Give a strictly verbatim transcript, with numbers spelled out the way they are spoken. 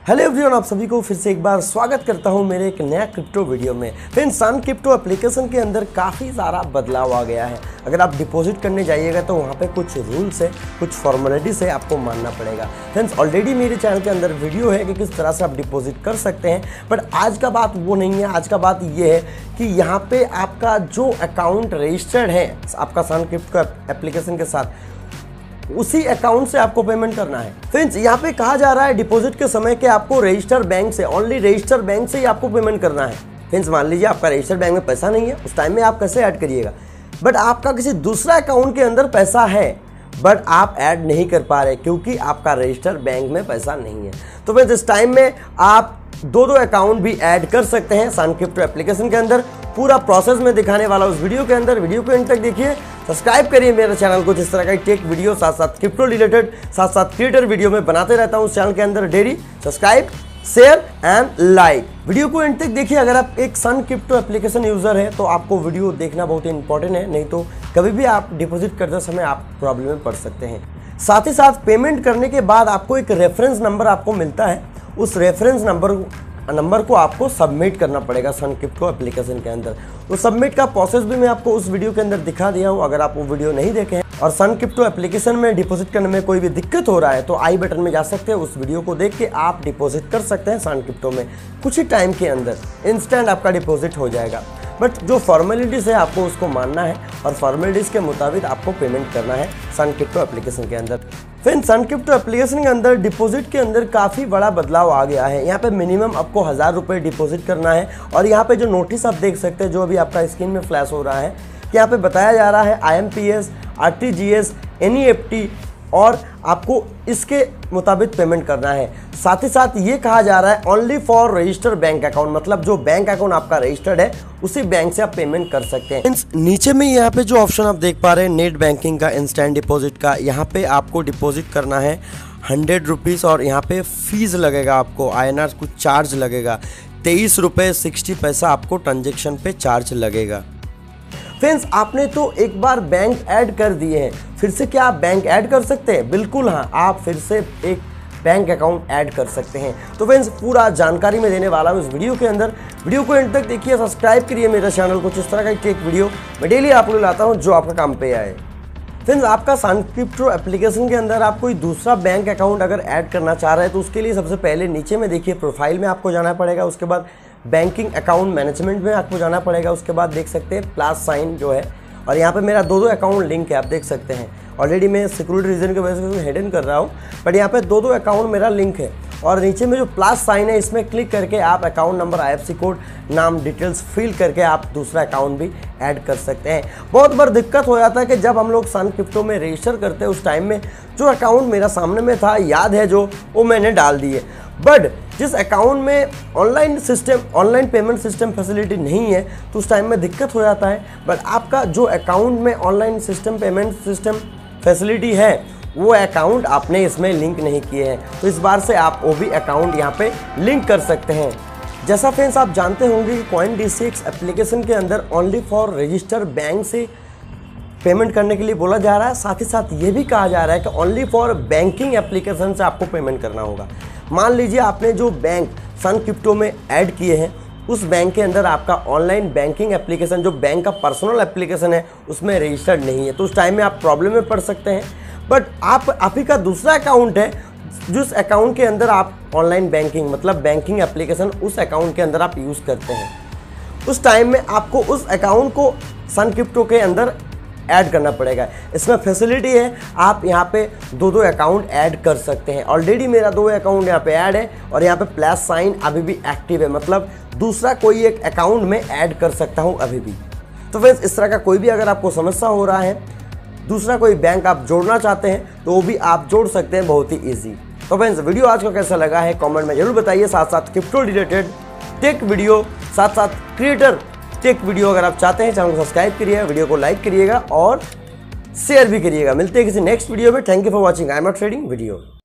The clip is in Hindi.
हेलो एवरीवन, आप सभी को फिर से एक बार स्वागत करता हूं मेरे एक नया क्रिप्टो वीडियो में। फ्रेंड्स, सन क्रिप्टो एप्लीकेशन के अंदर काफ़ी सारा बदलाव आ गया है। अगर आप डिपॉजिट करने जाइएगा तो वहां पे कुछ रूल्स है, कुछ फॉर्मेलिटीज है, आपको मानना पड़ेगा। फ्रेंड्स, ऑलरेडी मेरे चैनल के अंदर वीडियो है कि किस तरह से आप डिपॉजिट कर सकते हैं, बट आज का बात वो नहीं है। आज का बात ये है कि यहाँ पे आपका जो अकाउंट रजिस्टर्ड है आपका सन क्रिप्टो एप्लीकेशन के साथ, उसी अकाउंट से आपको पेमेंट करना है। फ्रेंड्स, यहाँ पे कहा जा रहा है डिपॉजिट के समय कि आपको रजिस्टर बैंक से, ओनली रजिस्टर बैंक से ही आपको पेमेंट करना है। फ्रेंड्स, मान लीजिए आपका रजिस्टर बैंक में पैसा नहीं है, उस टाइम में आप कैसे ऐड करिएगा। बट आपका किसी दूसरा अकाउंट के अंदर पैसा है बट आप ऐड नहीं कर पा रहे क्योंकि आपका रजिस्टर बैंक में पैसा नहीं है। तो फ्रेंड्स, इस टाइम में आप दो दो अकाउंट भी ऐड कर सकते हैं सन क्रिप्टो एप्लीकेशन के अंदर। पूरा प्रोसेस में दिखाने वाला उस वीडियो के अंदर, वीडियो को एंड तक देखिए। सब्सक्राइब करिए मेरे चैनल को, जिस तरह का टेक वीडियो साथ साथ क्रिप्टो रिलेटेड साथ साथ क्रिएटर वीडियो में बनाते रहता हूँ उस चैनल के अंदर daily. Subscribe, share and like. Video को एंड तक देखिए। अगर आप एक सन क्रिप्टो एप्लीकेशन यूजर है तो आपको वीडियो देखना बहुत ही इंपॉर्टेंट है, नहीं तो कभी भी आप डिपॉजिट करते समय आप प्रॉब्लम में पड़ सकते हैं। साथ ही साथ पेमेंट करने के बाद आपको एक रेफरेंस नंबर आपको मिलता है। उस रेफरेंस नंबर नंबर को आपको सबमिट करना पड़ेगा सन क्रिप्टो एप्लीकेशन के अंदर। उस सबमिट का प्रोसेस भी मैं आपको उस वीडियो के अंदर दिखा दिया हूँ। अगर आप वो वीडियो नहीं देखे हैं और सन क्रिप्टो एप्लीकेशन में डिपॉजिट करने में कोई भी दिक्कत हो रहा है तो आई बटन में जा सकते हैं, उस वीडियो को देख के आप डिपॉजिट कर सकते हैं सन क्रिप्टो में। कुछ ही टाइम के अंदर इंस्टेंट आपका डिपॉजिट हो जाएगा। बट जो फॉर्मेलिटीज़ है आपको उसको मानना है और फॉर्मेलिटीज़ के मुताबिक आपको पेमेंट करना है सन क्रिप्टो एप्लीकेशन के अंदर। फ्रेंड्स, सन क्रिप्टो एप्लीकेशन के अंदर डिपॉजिट के अंदर काफ़ी बड़ा बदलाव आ गया है। यहाँ पे मिनिमम आपको हज़ार रुपये डिपॉजिट करना है। और यहाँ पे जो नोटिस आप देख सकते हैं, जो अभी आपका स्क्रीन में फ्लैश हो रहा है, कि यहाँ पे बताया जा रहा है I M P S, R T G S, N E F T, और आपको इसके मुताबिक पेमेंट करना है। साथ ही साथ ये कहा जा रहा है only for register bank account, मतलब जो बैंक अकाउंट आपका रजिस्टर्ड है उसी बैंक से आप पेमेंट कर सकते हैं। नीचे में यहाँ पे जो ऑप्शन आप देख पा रहे हैं नेट बैंकिंग का, इंस्टेंट डिपॉजिट का, यहाँ पे आपको डिपॉजिट करना है हंड्रेड रुपीज़ और यहाँ पे फीस लगेगा आपको, आई एन आर कुछ चार्ज लगेगा, तेईस रुपये सिक्सटी पैसा आपको ट्रांजेक्शन पे चार्ज लगेगा। फ्रेंड्स, आपने तो एक बार बैंक ऐड कर दिए हैं, फिर से क्या आप बैंक ऐड कर सकते हैं? बिल्कुल हाँ, आप फिर से एक बैंक अकाउंट ऐड कर सकते हैं। तो फ्रेंड्स, पूरा जानकारी मैं देने वाला हूँ इस वीडियो के अंदर। वीडियो को एंड तक देखिए, सब्सक्राइब करिए मेरे चैनल को। जिस तरह का टेक वीडियो मैं डेली आप लोग लाता हूँ जो आपका काम पे आए। फ्रेंड्स, आपका सन क्रिप्टो एप्लीकेशन के अंदर आप कोई दूसरा बैंक अकाउंट अगर ऐड करना चाह रहे हैं तो उसके लिए सबसे पहले नीचे में देखिए प्रोफाइल में आपको जाना पड़ेगा। उसके बाद बैंकिंग अकाउंट मैनेजमेंट में आपको जाना पड़ेगा। उसके बाद देख सकते हैं प्लस साइन जो है, और यहाँ पे मेरा दो दो अकाउंट लिंक है, आप देख सकते हैं। ऑलरेडी मैं सिक्योरिटी रीजन की वजह से हिडन कर रहा हूँ, बट यहाँ पे दो दो अकाउंट मेरा लिंक है। और नीचे में जो प्लस साइन है इसमें क्लिक करके आप account number, I F C code, नाम, डिटेल्स फिल करके आप दूसरा अकाउंट भी ऐड कर सकते हैं। बहुत बार दिक्कत हो जाता है कि जब हम लोग सन क्रिप्टो में रजिस्टर करते हैं उस टाइम में जो अकाउंट मेरा सामने में था, याद है जो, वो मैंने डाल दिए। बट जिस अकाउंट में online system, online payment system facility नहीं है तो उस टाइम में दिक्कत हो जाता है। बट आपका जो अकाउंट में online system, payment system facility है, वो अकाउंट आपने इसमें लिंक नहीं किए हैं, तो इस बार से आप वो भी अकाउंट यहाँ पे लिंक कर सकते हैं। जैसा फ्रेंड्स आप जानते होंगे कि Coin D C X application के अंदर ओनली फॉर रजिस्टर बैंक से पेमेंट करने के लिए बोला जा रहा है। साथ ही साथ ये भी कहा जा रहा है कि ओनली फॉर बैंकिंग एप्लीकेशन से आपको पेमेंट करना होगा। मान लीजिए आपने जो बैंक सन क्रिप्टो में ऐड किए हैं उस बैंक के अंदर आपका ऑनलाइन बैंकिंग एप्लीकेशन, जो बैंक का पर्सनल एप्लीकेशन है, उसमें रजिस्टर्ड नहीं है, तो उस टाइम में आप प्रॉब्लम में पड़ सकते हैं। बट आप आप ही का दूसरा अकाउंट है जिस अकाउंट के अंदर आप ऑनलाइन बैंकिंग, मतलब बैंकिंग एप्लीकेशन, उस अकाउंट के अंदर आप यूज़ करते हैं, उस टाइम में आपको उस अकाउंट को सन क्रिप्टो के अंदर ऐड करना पड़ेगा। इसमें फैसिलिटी है, आप यहाँ पे दो दो अकाउंट ऐड कर सकते हैं। ऑलरेडी मेरा दो अकाउंट यहाँ पे ऐड है और यहाँ पे प्लस साइन अभी भी एक्टिव है, मतलब दूसरा कोई एक अकाउंट में ऐड कर सकता हूँ अभी भी। तो फ्रेंड्स, इस तरह का कोई भी अगर आपको समस्या हो रहा है, दूसरा कोई बैंक आप जोड़ना चाहते हैं तो वो भी आप जोड़ सकते हैं, बहुत ही ईजी। तो फ्रेंड्स, वीडियो आज का कैसा लगा है कमेंट में जरूर बताइए। साथ साथ क्रिप्टो रिलेटेड टेक वीडियो, साथ साथ क्रिएटर टेक वीडियो अगर आप चाहते हैं, चैनल को सब्सक्राइब करिएगा, वीडियो को लाइक करिएगा और शेयर भी करिएगा। मिलते हैं किसी नेक्स्ट वीडियो में। Thank you for watching I am not trading video.